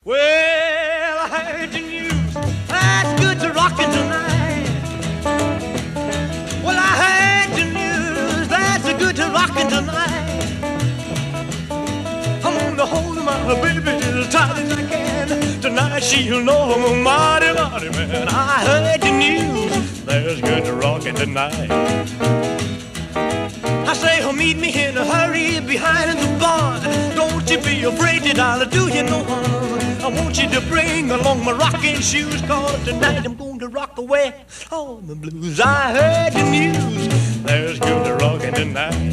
Well, I heard the news. That's good to rockin' tonight. Well, I heard the news. That's good to rockin' tonight. I'm gonna hold my baby as tight as I can. Tonight she'll know I'm a mighty, mighty man. I heard the news. There's good to rockin' tonight. I say, oh, meet me in a hurry behind the barn. Don't you be afraid that I'll do you no harm. I want you to bring along my rocking shoes, 'cause tonight I'm going to rock away all the blues. I heard the news, there's good to rockin' tonight.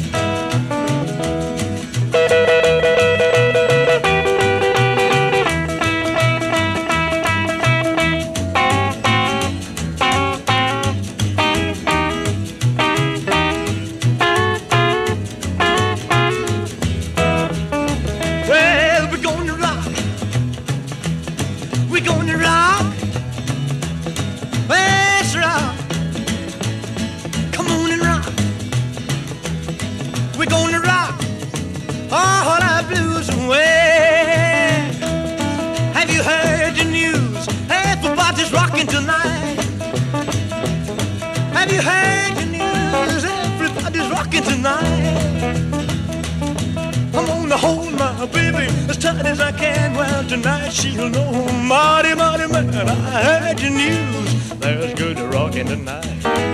We're gonna rock, let's rock. Come on and rock. We're gonna rock all our blues away. Have you heard the news? Everybody's rocking tonight. Have you heard the news? Everybody's rocking tonight. I'm gonna hold my baby as tight as I can. Well, tonight she'll know I'm mighty, mighty man. I heard the news, there's good to rockin' tonight.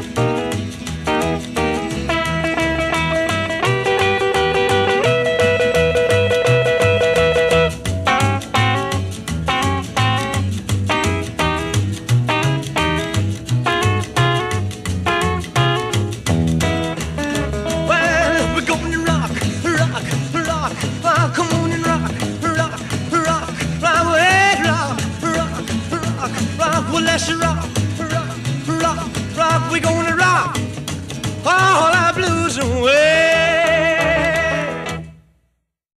Come on and rock, rock, rock, rock, rock, rock, rock, rock, rock, well, let's rock.